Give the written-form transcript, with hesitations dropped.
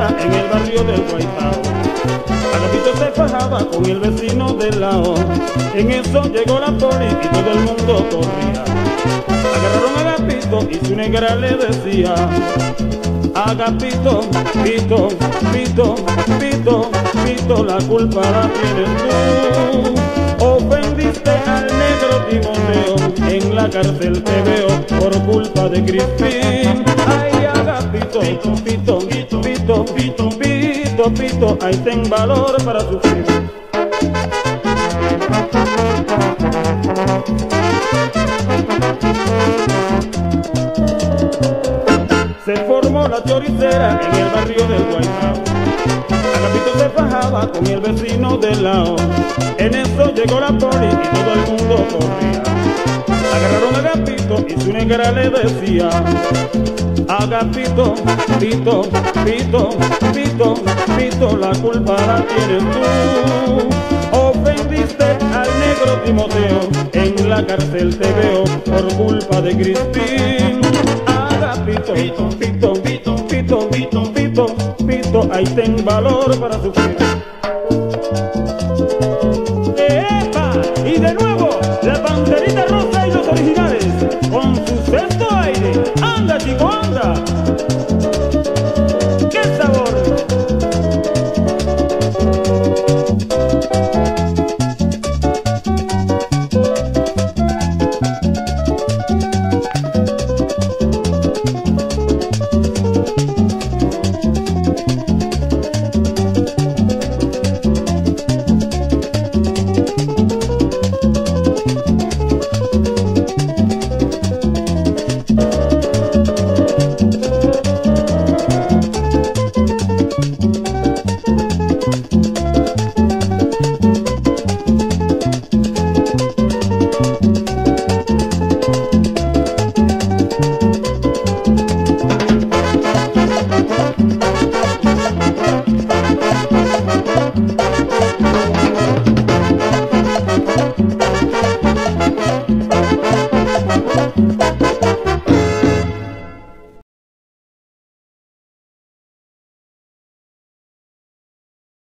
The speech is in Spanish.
choricera en el barrio del Guaitao. Agapito se fajaba con el vecino del lado. En eso llegó la poli y todo el mundo corría. Agarraron a Agapito y su negra le decía: Agapito, pito, pito, pito, pito, la culpa la tienes tú. Ofendiste al negro Timoteo, en la cárcel te veo por culpa de Crispín. Ay, Agapito, pito, pito, pito, pito, pito, pito, pito, ay, ten valor para sufrir. Se formó la choricera en el barrio del Guaitao. Agapito se fajaba con el vecino del lado. En eso llegó la poli y todo el mundo corría. Agarraron a Agapito y su negra le decía: Agapito, pito, pito, pito, pito, la culpa la tienes tú. Ofendiste al negro Timoteo, en la cárcel te veo por culpa de Crispín. Agapito, pito, pito, pito, pito, pito, pito, ahí ten valor para sufrir.